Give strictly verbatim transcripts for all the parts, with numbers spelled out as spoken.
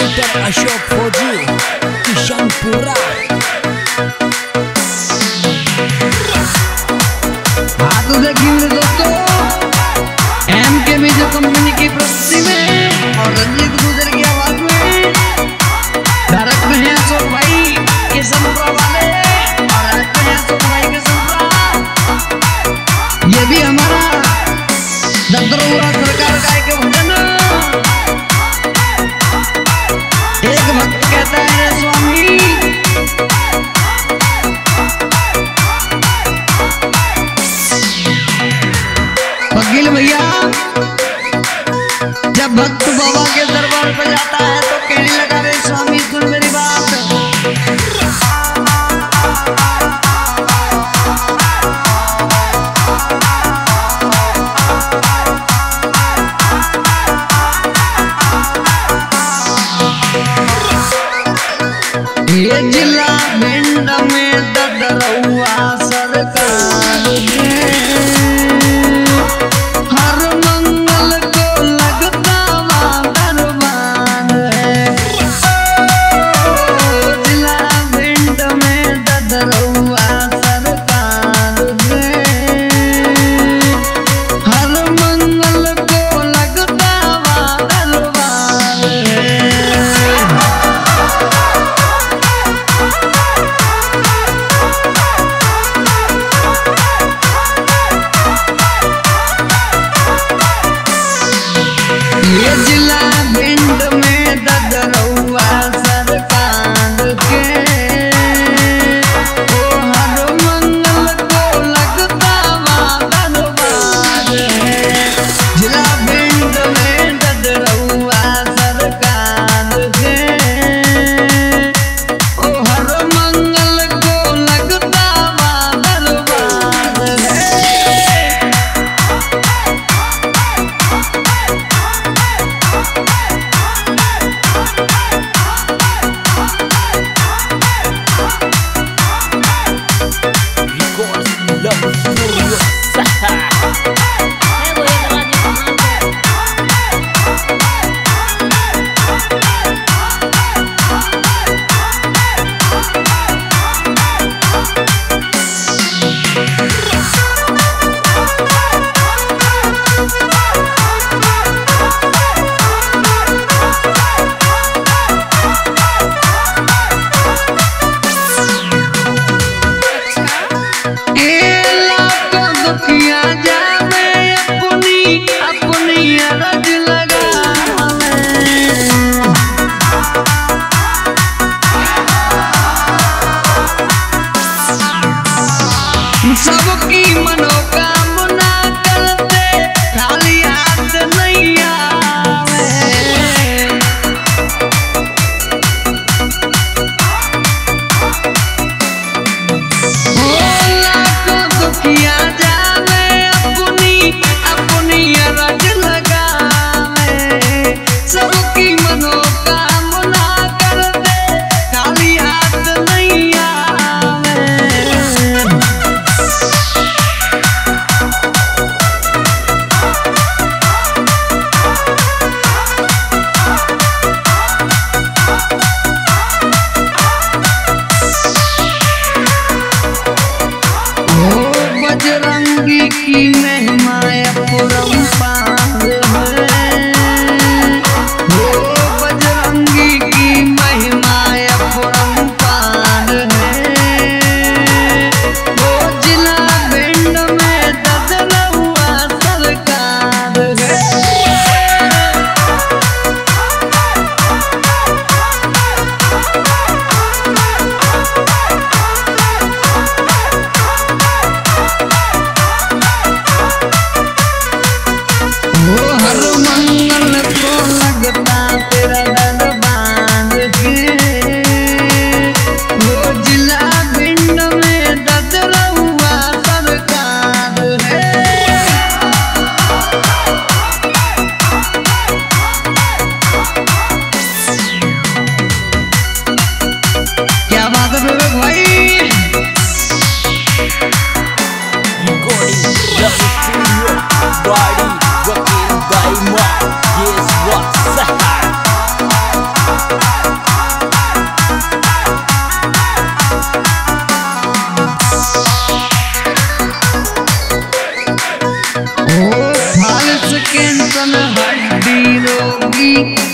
Writer Ashok फौजी किशनपुरा। हाँ तो देखिए मेरे दोस्तों, एम के मेजर कंपनी की प्रस्तुति में और रंजीत गुजर की आवाज में डायरेक्ट में है अशोक भाई किशनपुरा वाले और राइट में है अशोक भाई किशनपुरा। ये भी हमारा दत्तरौरा सरकार गाय के भजन। एक भक्त कहता है स्वामी वकील भैया, जब भक्त बाबा के दरबार पर जाता है तो कहने लगा रे स्वामी सुन मेरी बात। ये जिला भिंड में ददरौआ सरकार हर मंगल को लगता दरबार है। जिला भिंड में ददरौआ सरकार हर मंगल को लगता दरबार है। ये जिला भिंड में ददरौआ सरकार के ओ हर मंगल को लगता दरबार है। जिला भिंड में ददरौआ सरकार के ओ हर मंगल को लगता दरबार है। सबकी मनोकामना करते खाली हाथ नहीं आवे। ओ लाखों दुखिया जावे अपनी अपनी रज लगावे। सबकी मनोकामना करते खाली हाथ नहीं आवे। बजरंगी की महिमा अपरंपार है। वो बजरंगी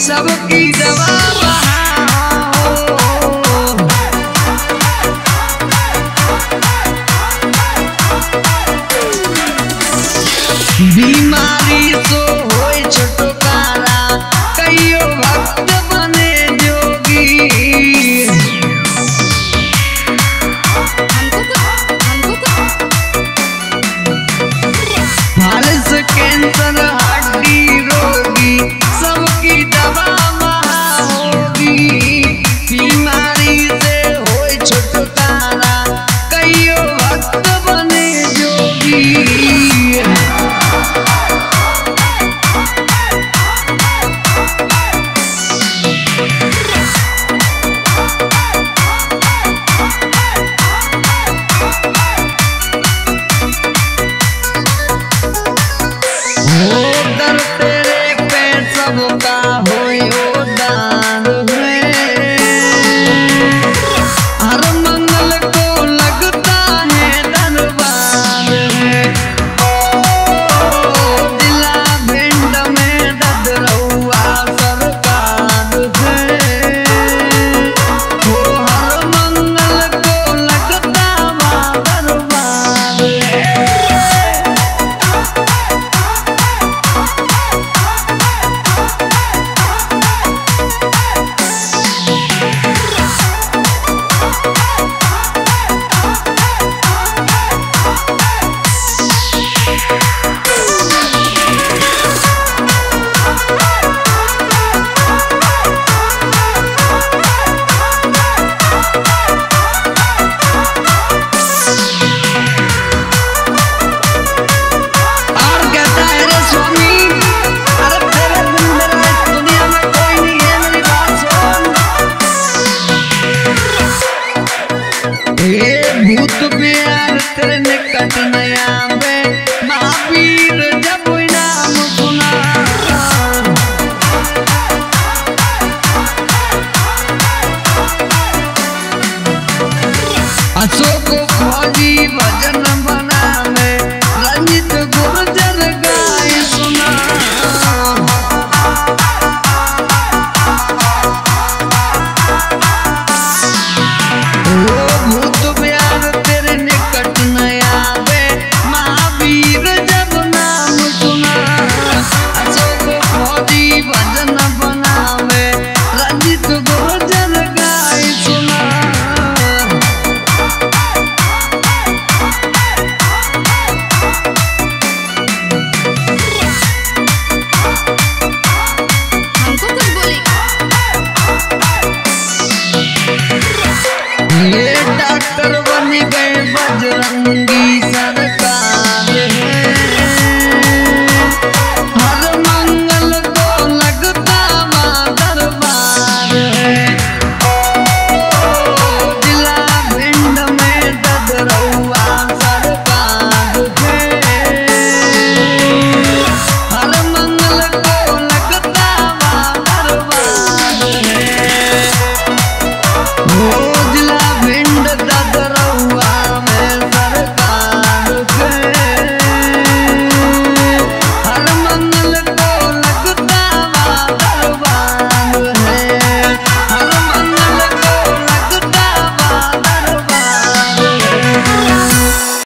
सबकी दवा बीमारी तो होए छुटकारा कईयो भक्त बने जोगी फालस कैंसर हड्डी रोगी सबकी दवा वहाँ होगी बीमारी से होए छुटकारा कईयो भक्त बने जोगी दर तेरे पे सबका होए ओ दान है हर मंगल को लगता है दरबार है ओ दिला भिंड में ददरौआ सरकार है वो हर मंगल को लगता वहाँ दरबार है भूत प्यार तेरे निकट नया में महावीर जब नाम सुना अशोक फौजी भजन बना में रंजित गुर्जर गाय सुना भूत प्यार तेरे निकट नया बे महावीर जब नाम सुना अशोक फौजी भजन बनावे रंजित गुर्जर गाय सुना ये डॉक्टर बन गए बजरंग